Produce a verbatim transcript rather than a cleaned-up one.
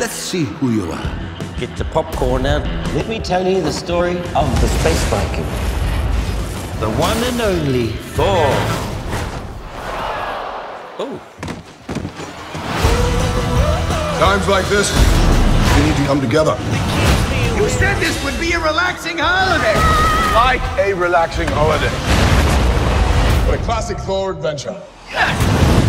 Let's see who you are. Get the popcorn out. Let me tell you the story of the Space Viking. The one and only Thor. Oh. Times like this, we need to come together. You said this would be a relaxing holiday. Like a relaxing holiday. What a classic Thor adventure. Yes!